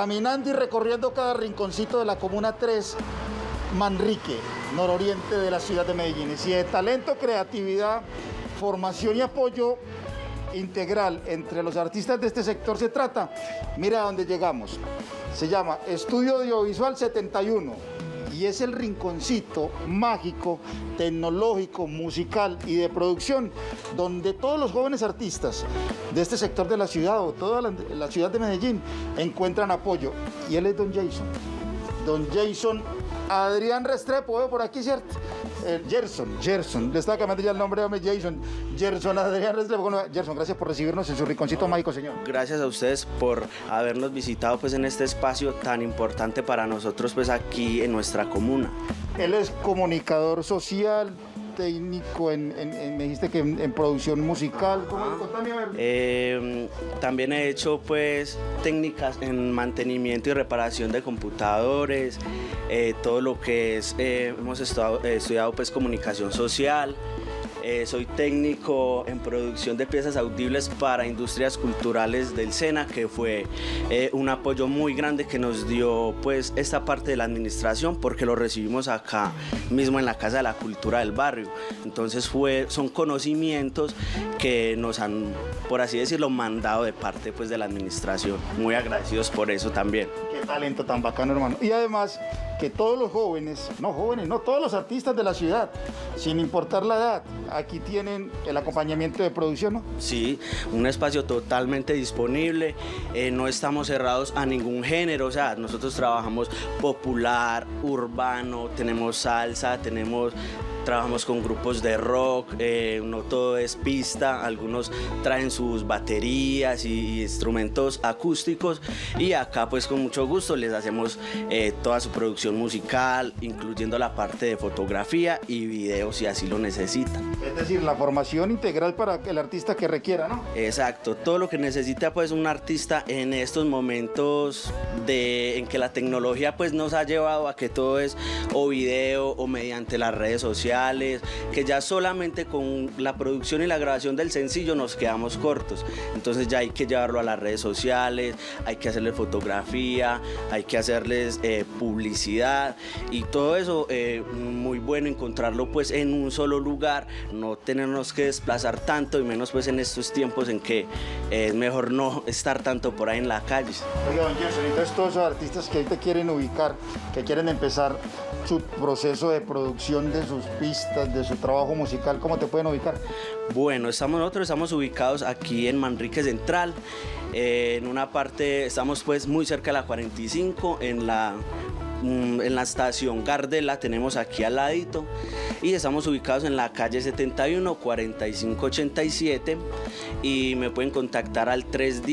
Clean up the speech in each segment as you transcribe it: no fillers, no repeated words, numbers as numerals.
caminando y recorriendo cada rinconcito de la Comuna 3, Manrique, nororiente de la ciudad de Medellín. Y si de talento, creatividad, formación y apoyo integral entre los artistas de este sector se trata, mira a dónde llegamos. Se llama Estudio Audiovisual 71 y es el rinconcito mágico, tecnológico, musical y de producción donde todos los jóvenes artistas de este sector de la ciudad o toda la ciudad de Medellín encuentran apoyo. Y él es Don Jason. Don Jason Adrián Restrepo, veo por aquí, ¿cierto? Gerson, le estaba cambiando ya el nombre, Gerson Adrián Restrepo. Bueno, Gerson, gracias por recibirnos en su rinconcito mágico, señor. Gracias a ustedes por habernos visitado pues en este espacio tan importante para nosotros pues aquí en nuestra comuna. Él es comunicador social, técnico me dijiste que en producción musical. Contame, a ver. También he hecho pues técnicas en mantenimiento y reparación de computadores, todo lo que es, hemos estudiado pues comunicación social. Soy técnico en producción de piezas audibles para industrias culturales del SENA, que fue un apoyo muy grande que nos dio pues esta parte de la administración, porque lo recibimos acá mismo en la Casa de la Cultura del barrio. Entonces son conocimientos que nos han, por así decirlo, mandado de parte pues de la administración. Muy agradecidos por eso también. Qué talento tan bacano, hermano. Y además que todos los todos los artistas de la ciudad, sin importar la edad, aquí tienen el acompañamiento de producción, ¿no? Sí, un espacio totalmente disponible, no estamos cerrados a ningún género, o sea, nosotros trabajamos popular, urbano, tenemos salsa, trabajamos con grupos de rock, no todo es pista, algunos traen sus baterías y instrumentos acústicos, y acá pues con mucho gusto les hacemos toda su producción musical, incluyendo la parte de fotografía y video si así lo necesitan. Es decir, la formación integral para el artista que requiera, ¿no? Exacto, todo lo que necesita pues un artista en estos momentos en que la tecnología pues nos ha llevado a que todo es o video o mediante las redes sociales, que ya solamente con la producción y la grabación del sencillo nos quedamos cortos. Entonces ya hay que llevarlo a las redes sociales, hay que hacerle fotografía, hay que hacerles publicidad y todo eso, muy bueno encontrarlo pues en un solo lugar, no tenernos que desplazar tanto, y menos pues en estos tiempos en que es mejor no estar tanto por ahí en la calle. Oiga, don Gerson, entonces todos esos artistas que ahí te quieren ubicar, que quieren empezar su proceso de producción de sus pistas, de su trabajo musical, ¿cómo te pueden ubicar? Bueno, nosotros estamos ubicados aquí en Manrique Central, en una parte, estamos pues muy cerca de la 45, en la estación Gardela, tenemos aquí al ladito, y estamos ubicados en la calle 71 4587, y me pueden contactar al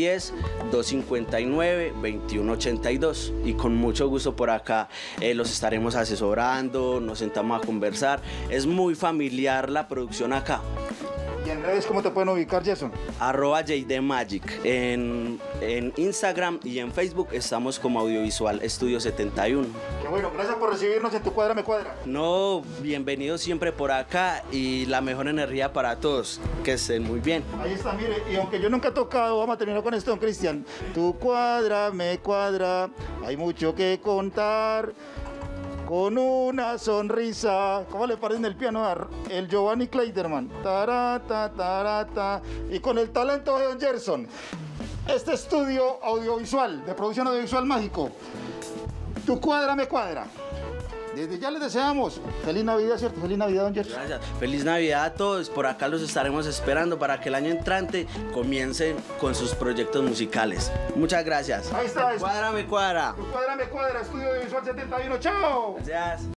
310-259-2182, y con mucho gusto por acá los estaremos asesorando, nos sentamos a conversar. Es muy familiar la producción acá. ¿Y en redes cómo te pueden ubicar, Jason? @JDMagic en Instagram, y en Facebook estamos como Audiovisual Estudio 71. Qué bueno, gracias por recibirnos en Tu Cuadra Me Cuadra. No, bienvenidos siempre por acá, y la mejor energía para todos, que estén muy bien. Ahí está, mire, y aunque yo nunca he tocado, vamos a terminar con esto, don Cristian. Tu cuadra me cuadra, hay mucho que contar. Con una sonrisa, ¿cómo le parece en el piano? El Giovanni Kleiderman, tarata, tarata, y con el talento de don Gerson. Este estudio audiovisual, de producción audiovisual mágico, Tu Cuadra Me Cuadra. Desde ya les deseamos feliz Navidad, ¿cierto? Feliz Navidad, don Gerson. Gracias. Feliz Navidad a todos. Por acá los estaremos esperando para que el año entrante comiencen con sus proyectos musicales. Muchas gracias. Ahí está. Tu Cuadra Me Cuadra. Tu Cuadra Me Cuadra, Estudio Audiovisual 71. ¡Chao! Gracias.